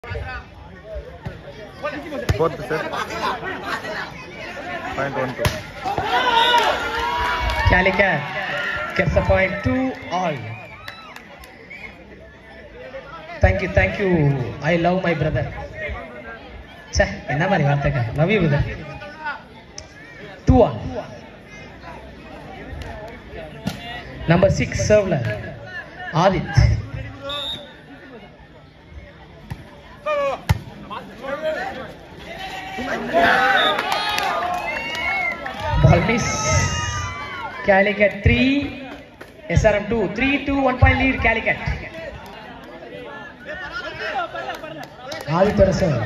Fourth set. Point 1-2. Calicut gets the point 2-all. Thank you. I love my brother. Cha, enna mari vaarthaka. Love you brother. 2-all. Number 6 server Adit. Ball miss. Calicut 3, SRM 2. 3-2, 1 point lead Calicut. Adit serve.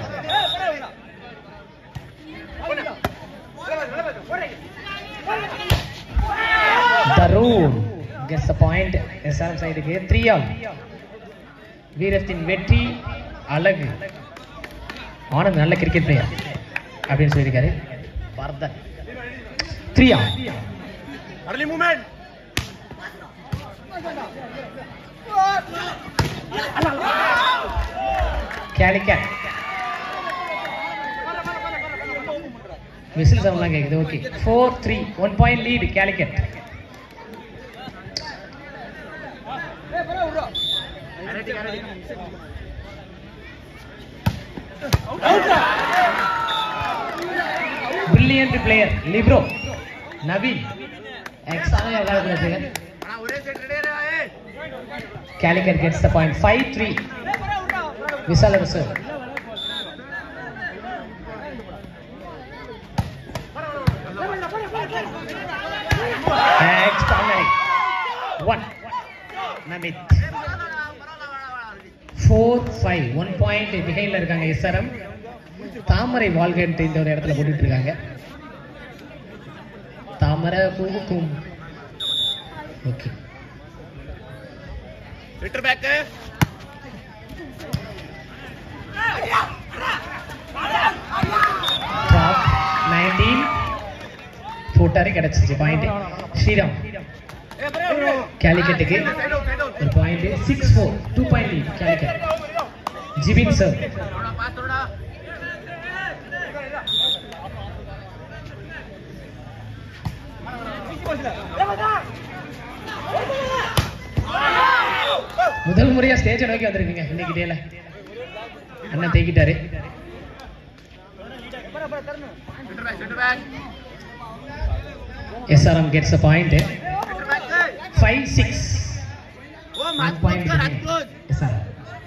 Darun gets the point. SRM side க்கு 3-all. வீரத்தின் வெற்றி அழகு. ஆனந்த் நல்ல cricket player அப்படின்னு சொல்லியிருக்காரு. Vardhan 3-all. Early movement. Calicut whistle sound லாம் கேக்குது. Okay 4-3, 1 point lead Calicut. Brilliant player Libro Naveen. Example avagala segan. Calicut gets the point 5-3. Vishal serve. Extraordinary. 1. Namit. 4-5. 1 point behind la irukanga SRM. தாமரை வால்கன்ட் இந்த ஒரு இடத்துல போட்டுட்டு இருக்காங்க. தாமரை பூக்கும். Okay Return back. Drop 19. போட்டாரே கிடைச்சிச்சு பாயிண்ட். ஸ்ரீராம் Calicut-க்கு ஒரு point. 6-4, 2 point lead Calicut. Jibin sir. முதல் முறையா ஸ்டேஜ் நோக்கி வந்திருக்கீங்க இன்னைக்கு டேல. அண்ணன் தேக்கிட்டாரு. SRM gets a point. 5-6. 1 point behind SRM.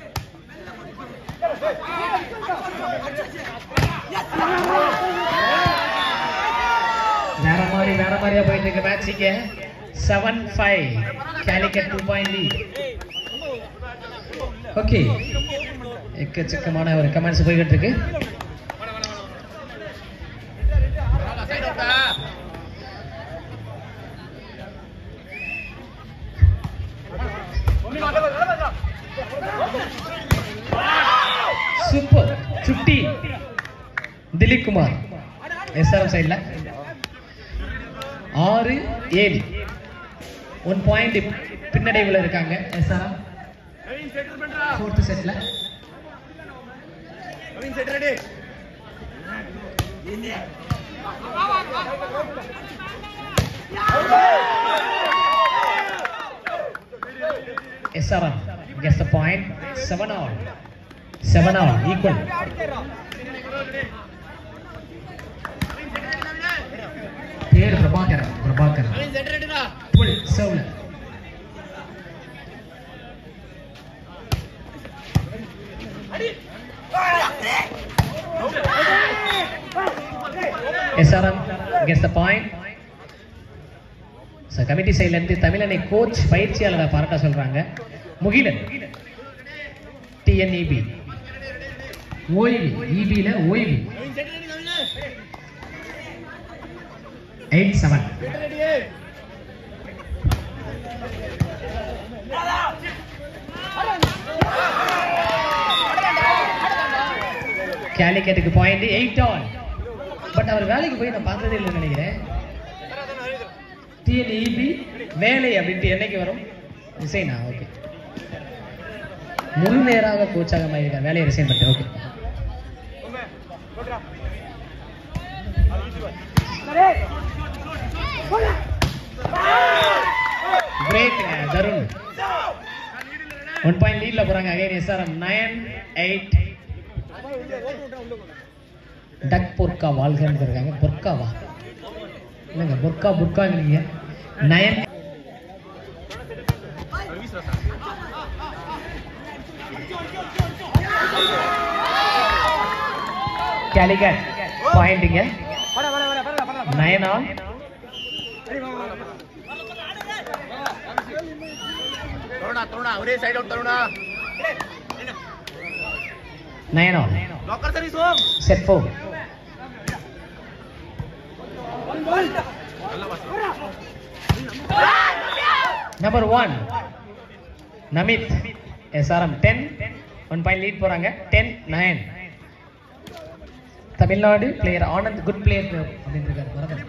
வேற மாதிரியா போயிட்டு இருக்கு மேட்சிக்கு. 7-5 Calicut 2 point lead. ஓகே எக்கச்சக்கமான ஒரு கமெண்ட்ஸ் போய்கிட்டு இருக்கு. சூப்பர் சுட்டி திலீப் குமார் SRM சைடுல 6-7. 1 point பின்னடைவுல இருக்காங்க SRM. fourth setல SRM gets the point. 7-all equal. பேர் பிரபாகரன் புல் சவுல. SRM gets the point. Committee சைட்ல இருந்து தமிழனை கோச் பயிற்சியாளரை பாராட்ட சொல்றாங்க. முகிலன் TNEB ஓய்வு. EBல ஓய்வு. 8-7. Calicut-க்கு பாயிண்ட் 8-all. பட் அவர் வேலைக்கு போய் நான் பார்த்ததே இல்லைன்னு நினைக்கிறேன். TNEB வேலை அப்படின்ட்டு என்னைக்கு வரும்? டிசைனா? ஓகே முழு நேராக கோச்சாக மாறியிருக்கார். வேலையை ரிசைன் பண்ணிட்டு. Okay great Tarun. 1 பாயிண்ட் லீட்ல போறாங்க. Again SRM 9-8. டக் பொர்க்கா வாழ்கன்னு இருக்காங்க. பொர்க்காவா இல்லைங்க, பொர்க்கா புர்காங்கிறீங்க. 9. கேலிகட் பாயிண்ட்டுங்க. 9 ஆல். तरुणा ஒரே side out Taruna. 9 all. Blocker service home. Set 4. Number 1 Namit. SRM 10. 1 point lead போறாங்க. 10-9. Tamil Nadu player Anand good player அப்படின்னு இருக்காரு. Bharathan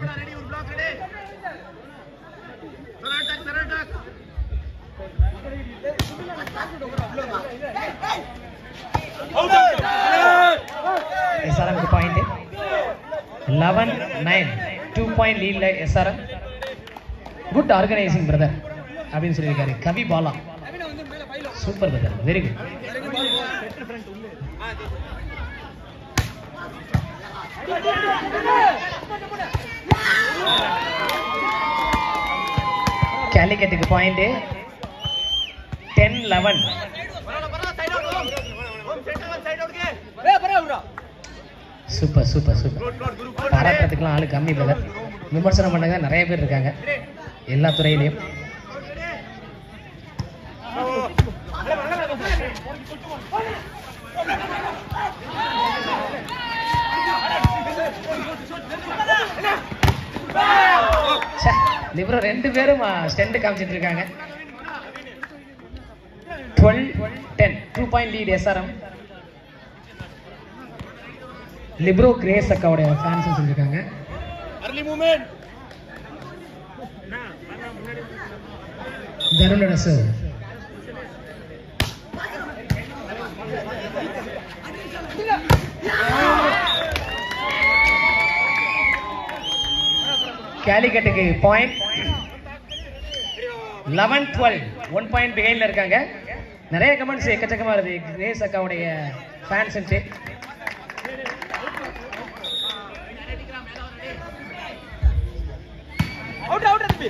SRM point 11-9. 2 பாயிண்ட் லீட்ல எஸ்ஆர்எம். குட் ஆர்கனைசிங் பிரதர் அப்படின்னு சொல்லியிருக்காரு Kavi Bala. Super brother, very good. கேலிக்கட்டுக்கு பாயிண்ட் 10-11. Super super super. பாராட்டுறதுக்குலாம் ஆளு கம்மி பிரதர். விமர்சனம் பண்ணாங்க நிறைய பேர் இருக்காங்க எல்லா துறையிலையும். லிப்ரோ 2 பேரும் ஸ்டெண்ட் காமிச்சிட்டு இருக்காங்க. 12-10. 2 point lead SRM. Libero Grace அக்காவுடைய ஃபேன்ஸ் சொல்லியிருக்காங்க. Early movement. தருணோட சர்வ். கேலிக்கட்டுக்கு பாயிண்ட் 11-12. 1 பாயிண்ட் பிஹைண்ட்ல இருக்காங்க. நிறைய கமெண்ட்ஸ் எக்கச்சக்கமா வருது கிரேஸ் அக்காவுடைய ஃபேன்ஸ். அவுட் அவுட் தம்பி.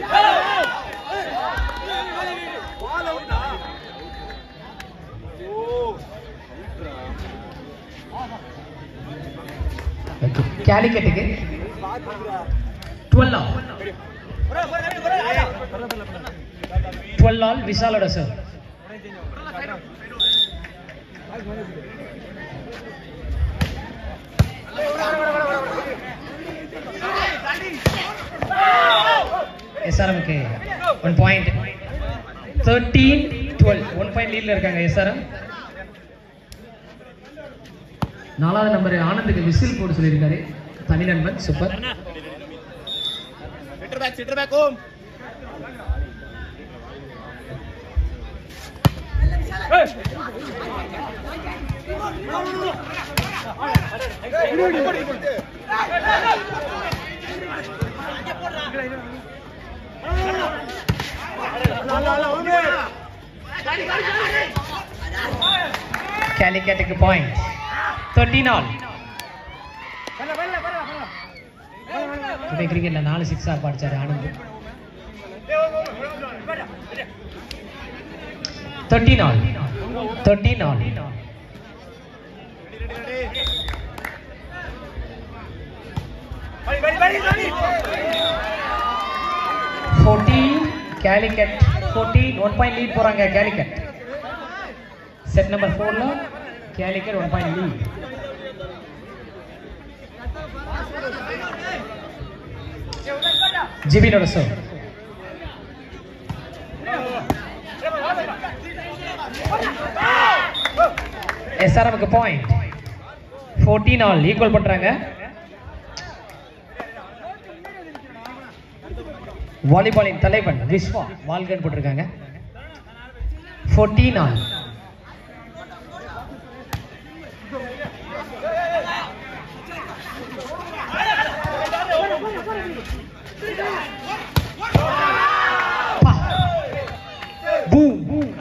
Ball out. ஓகே கேலிக்கட்டுக்கு 12 ஆல். 12 ஆல் விஷாலோட சர்வ். எஸ்ஆர்எம்க்கு 1 பாயிண்ட் 13-12. 1 பாயிண்ட் லீட்ல இருக்காங்க எஸ்ஆர்எம். 4வது நம்பர் ஆனந்துக்கு விசில் போட்டு சொல்லியிருக்காரு தமிழ் நண்பன். சூப்பர். Sitter back home. கேலிக்கட்டுக்கு பாயிண்ட் 13 ஆல். கிரிக்கெட்ல 4 6 அடிச்சாரு Anand. 13 all. 13 all. 14 Calicut 14. 1 point lead போறாங்க கேலிக்கட். செட் நம்பர் 4ல கேலிக்கட் 1 பாயிண்ட் லீட். ஜிபினோட சர்வ். எஸ்ஆர்எம்க்கு பாயிண்ட் 14 ஆல். ஈக்குவல் பண்றாங்க. வாலிபாலின் தலைவன் விஸ்வா வால்கன் போட்டிருக்காங்க. 14 ஆல்.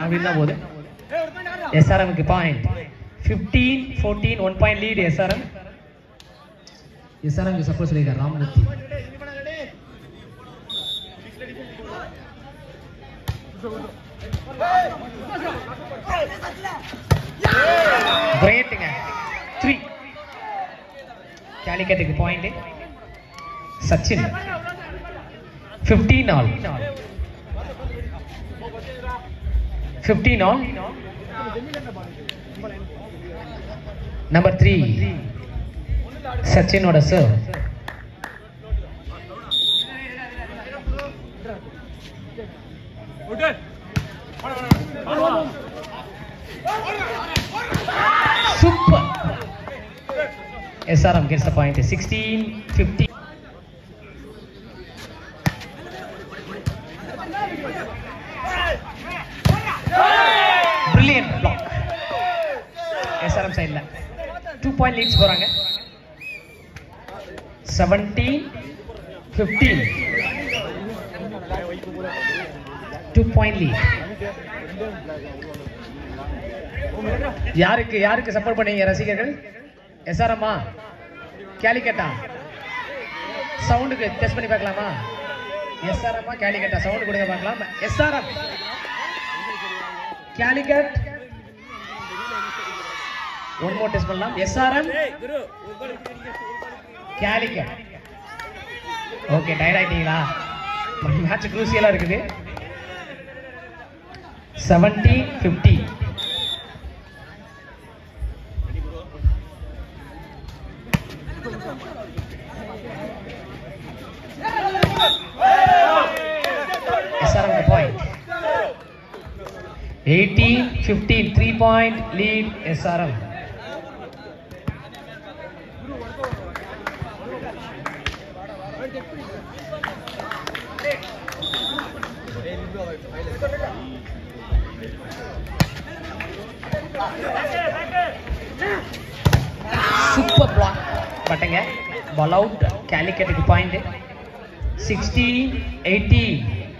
அப்படின்னா போது எஸ்ஆர்எம்க்கு பாயிண்ட் 15-14 1 பாயிண்ட் லீட் எஸ்ஆர்எம். எஸ்ஆர்எம்க்கு சப்போஸ் சொல்லியிருக்கார் ராமமூர்த்தி. கிரேட்டுங்க 3. கேலிக்கட்டுக்கு point. Sachin 15 all. 15 all. Number 3 சச்சினோட serve. Super. SRM gets the point. 16-15. Brilliant block. SRM side la 2 point leads போறாங்க. 17-15. 2 point lead. யாருக்கு சப்போர்ட் பண்ணீங்க ரசிகர்கள்? எஸ்ஆர்எம்மா கேலிக்கட்டா? சவுண்டுக்கு டெஸ்ட் பண்ணி பார்க்கலாமா? எஸ்ஆர்எம்மா கேலிக்கட்டா? சவுண்ட் கொடுங்க பார்க்கலாம். SRM Calicut. One more test பண்ணலாம். எஸ்ஆர்எம் கேலிக்கட். ஓகே, டயர்ட் ஆயிட்டீங்களா? மேட்ச் க்ரூசியலா இருக்குது. 17-15. SRM the point. 18-15, 3 point lead SRM. Super block. பட்டங்க ball out. Calicut point. 16-18.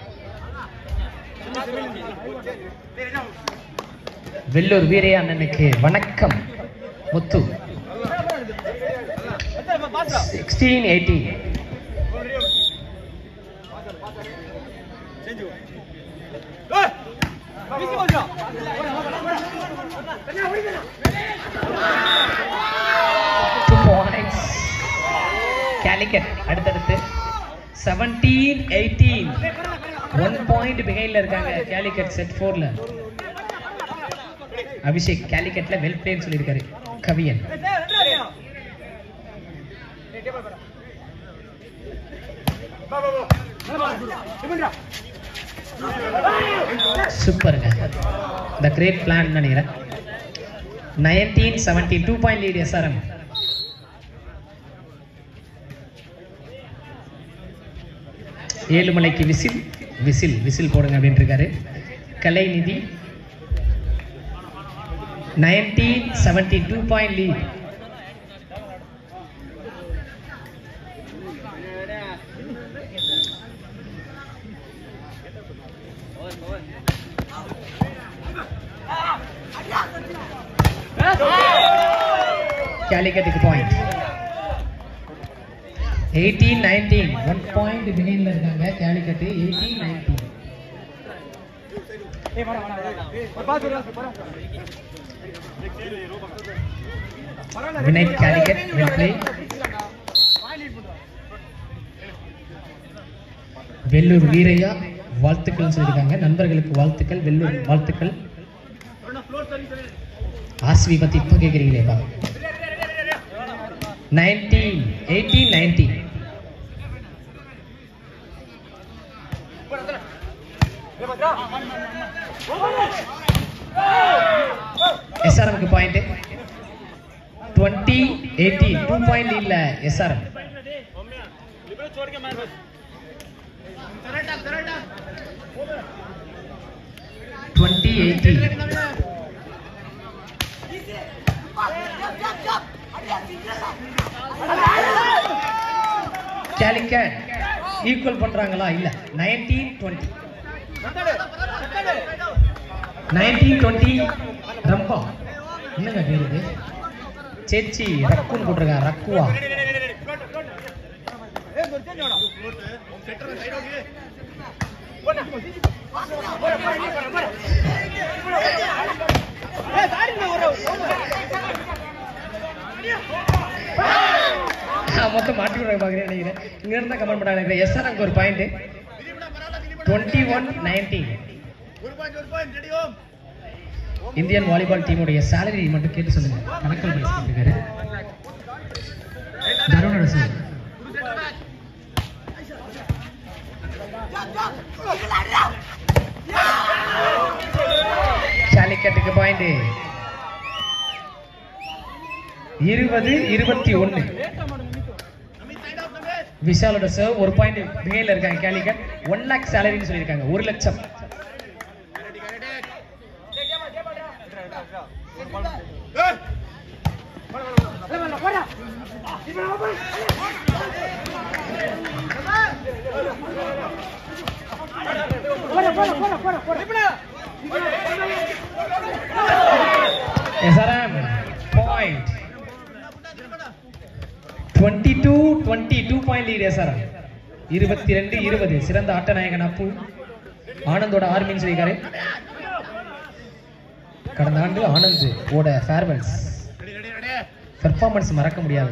Vellore வீரே அண்ணனுக்கு வணக்கம் முத்து. 16-18. கேலிக்கட் அடுத்தடுத்து 17-18. 1 பாயிண்ட் பிஹைண்ட்ல இருக்காங்க கேலிக்கட் செட் 4ல. அபிஷேக் கேலிக்கட்ல வெல் பிளேன்னு சொல்லியிருக்காரு கவியன். சூப்பருங்க. த கிரேட் பிளான் நினைக்கிறேன். 19-17 2 பாயிண்ட் லீட் எஸ்ஆர்எம். ஏழுமலைக்கு விசில் போடுங்க அப்படின்னு இருக்காரு கலைநிதி. 19-17 2 point lead. கேலிக்கட்டுக்கு பாயிண்ட். 18-19 1 பாயிண்ட் பிஹைண்ட்ல இருக்காங்க கேலிக்கட். 18-19. Vinay Calicut will play. வெல்லூர் வீரையா வாழ்த்துக்கள் சொல்லியிருக்காங்க. நண்பர்களுக்கு வாழ்த்துக்கள், வெல்லூர் வாழ்த்துக்கள். ஆஸ்வி பத்தி இப்ப கேக்குறீங்களேப்பா. 18-19. எஸ்ஆர்எம்க்கு பாயிண்ட். 20-18 2 பாயிண்ட் லீட்ல எஸ்ஆர்எம். கேலிக்கட் ஈக்குவல் பண்றாங்களா? இல்ல. 19-20. 1920 ரம்பா என்னங்க பேரு இது? சேச்சி ரக்குன்னு போட்டிருக்காங்க. ரக்குவா மொத்தம் மாட்டி விட பாக்குறேன் நினைக்கிறேன். இங்க இருந்தா கமெண்ட் பண்ணாங்க. எஸ்ஆர் அங்க ஒரு பாயிண்ட். 21-19 இந்தியன் வாலிபால் டீமுடைய சேலரி மட்டும் கேட்டு சொல்லுங்க. கணக்கல் பேசி கேட்டுக்காரு தருணோட சார். காலிக்கட்டுக்கு பாயிண்ட் 20-21. விஷாலோட சர்வ் ஒரு பாயிண்ட் பிகைன்ல இருக்காங்க. காலிக்கட் 1 lakh சேலரின்னு சொல்லியிருக்காங்க. 1 லட்சம். SRM point 22-22 point lead SRM. 22-20 சிறந்த ஆட்ட நாயகன் அப்பு ஆனந்தோட ஆர்மின்னு சொல்லியிருக்காரு. கடந்த ஆண்டு ஆனந்த் ஓட ஃபேர்வெல்ஸ் பெர்ஃபார்மன்ஸ் மறக்க முடியாது.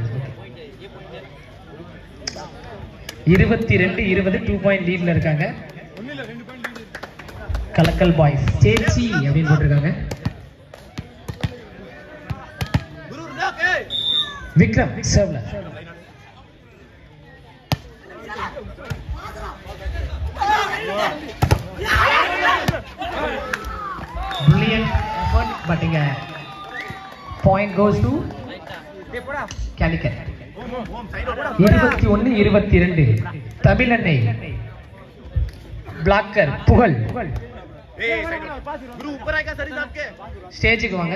22-20 2 பாயிண்ட் லீட்ல இருக்காங்க. கலக்கல் பாய்ஸ் சேச்சி அப்படின்னு போட்டிருக்காங்க. விக்ரம் சர்வ்ல brilliant effort but inga point goes to Calicut. 21-22 தமிழன்னை பிளாக்கர் புகழ் ஸ்டேஜுக்கு வாங்க.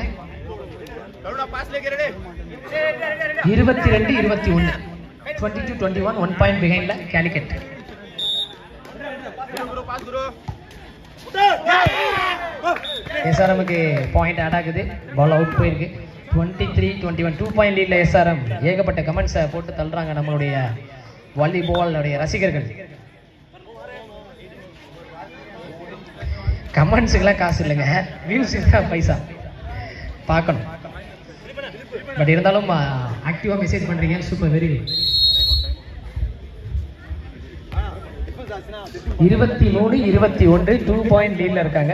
22-21 22-21 1 point behind Calicut. SRMக்கு பாயிண்ட் ஆட் ஆகுது. பால் அவுட் போயிருக்கு. 23-21 2 பாயிண்ட் லீட்ல SRM. ஏகப்பட்ட கமெண்ட்ஸை போட்டு தள்ளுறாங்க நம்மளுடைய வாலிபாலுடைய ரசிகர்கள். கமெண்ட்ஸுக்கெல்லாம் காசு இல்லைங்க, வியூஸுக்கு தான் பைசா. பார்க்கணும். பட் இருந்தாலும் ஆக்டிவா மெசேஜ் பண்றீங்க. Super, very good. 23-21 2 பாயிண்ட் லீட்ல இருக்காங்க.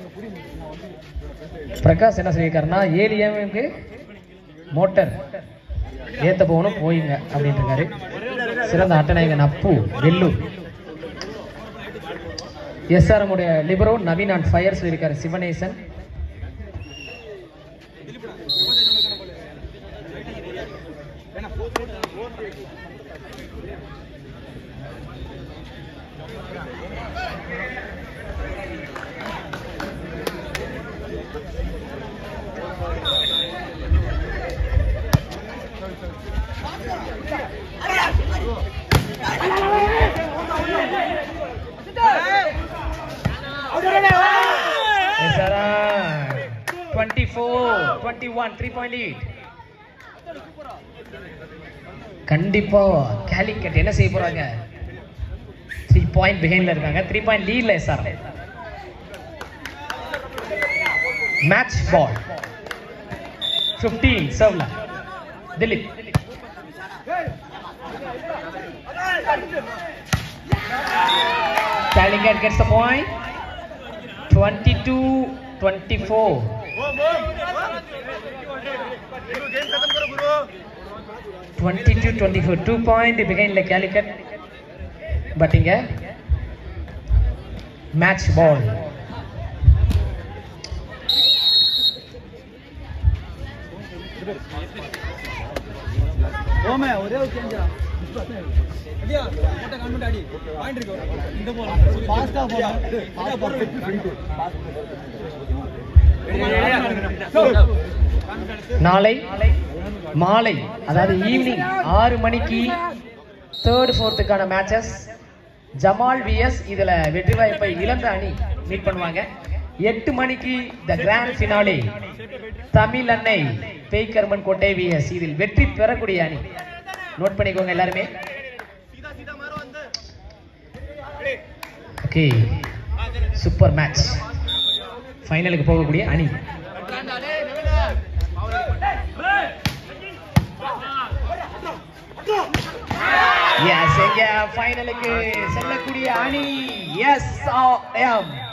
பிரகாஷ் என்ன சொல்லியிருக்காருன்னா ஏலியாவுக்கு மோட்டர் ஏத்த போகணும் போயிங்க அப்படின்னு இருக்காரு. சிறந்த ஆட்டநாயகன் அப்பு வெல்லூர். SRM உடைய லிபரோ நவீன் ஆன் ஃபயர் சொல்லியிருக்காரு சிவனேசன். SRM 24-21 3 point lead. கண்டிப்பா காலிக்கட் என்ன செய்ய போறாங்க? 3 பாயிண்ட் பிஹைண்ட்ல இருக்காங்க. 3 பாயிண்ட் லீட்ல SRM. மேட்ச் பால் 15 சர்வ்ல Dileep. Calicut gets the point. 22-24. 22-24 2 point behind the Calicut. Batting a match ball. நாளை மாலை அதாவது ஈவினிங் 6 மணிக்கு 3rd 4th matches. Jamal vs இதுல வெற்றி வாய்ப்பை இழந்த அணி மீட் பண்ணுவாங்க. 8 மணிக்கு த கிராண்ட் ஃபினாலே தமிழ் அன்னை பேய்கர்மன் கோட்டை விஎஸ். இதில் வெற்றி பெறக்கூடிய அணி நோட் பண்ணிக்கோங்க எல்லாருமே. Okay, super match. ஃபைனலுக்கு போகக்கூடிய அணி எஸ், எங்க ஃபைனலுக்கு செல்லக்கூடிய அணி எஸ் ஆர் எம்.